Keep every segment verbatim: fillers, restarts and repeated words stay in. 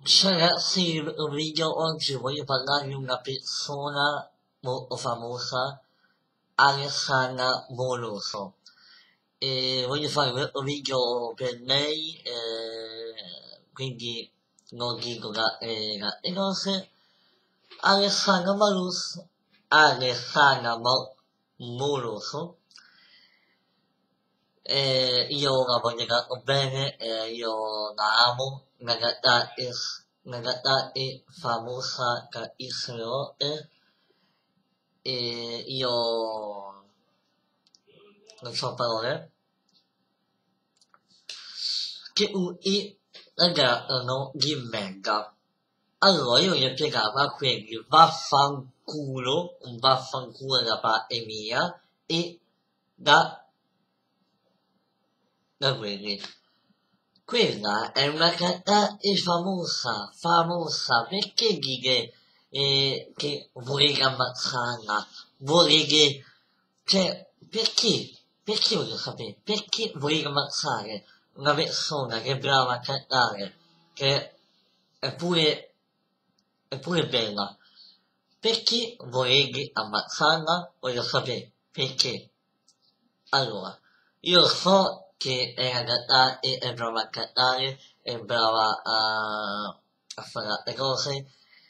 Cioè, ragazzi, il video oggi voglio parlare di una persona molto famosa, Alessandra Moloso. E voglio fare questo video per lei, eh, quindi non dico la, eh, la- le cose. Alessandra Moloso, Alessandra Mo- Moloso, eh, io la voglio tanto bene, eh, io la amo, una realtà è, una realtà è famosa da Israele e io non so parole, che lui ragazzo di merda. Allora io gli spiegavo a quelli vaffanculo, un vaffanculo da parte mia e da, da quelli. Quella è una cantante famosa, famosa, perché dire eh, che vorrei ammazzarla, vorrei che, cioè, perché? Perché voglio sapere? Perché vorrei ammazzare una persona che è brava a cantare, che è pure, è pure bella? Perché vorrei ammazzarla? Voglio sapere perché. Allora, io so che è a cantare, è brava a cantare, è brava a, a fare le cose,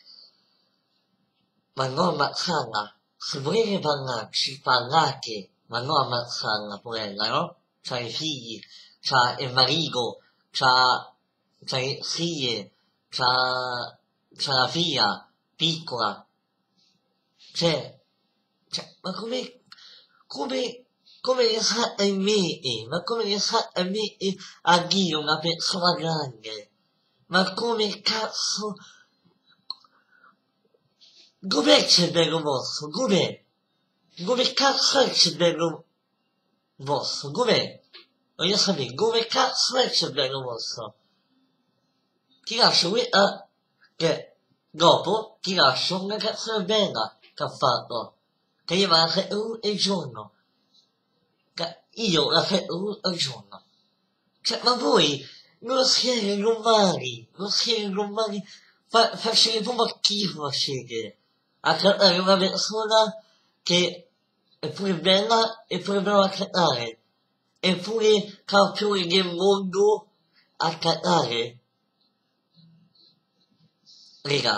ma non ammazzarla. Se volete parlarci, parlate, ma non ammazzarla, porella, no? C'ha i figli, c'ha il marito, c'ha, c'ha le figlie, c'ha, c'ha la figlia piccola. Cioè, cioè, ma come, come, come ne sa a me, eh? Ma come ne sa a me eh, a dire una persona grande? Ma come cazzo, dov'è il cervello vostro? Dov'è? Dove cazzo è il cervello vostro? Dov'è? Voglio sapere, dove cazzo è il cervello vostro? Ti lascio qui, eh, che dopo ti lascio una canzone bella che ha fatto, che io la fatto il giorno, che io la fatto il giorno. Cioè, ma voi non siete normali, non siete normali, fa, facete proprio schifo, facete, a cantare una persona che è pure bella e pure brava a cantare, è pure campione del mondo a cantare. Raga,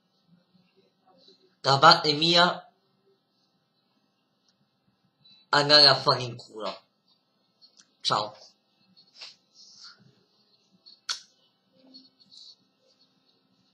da parte mia andare a fare in culo. Ciao.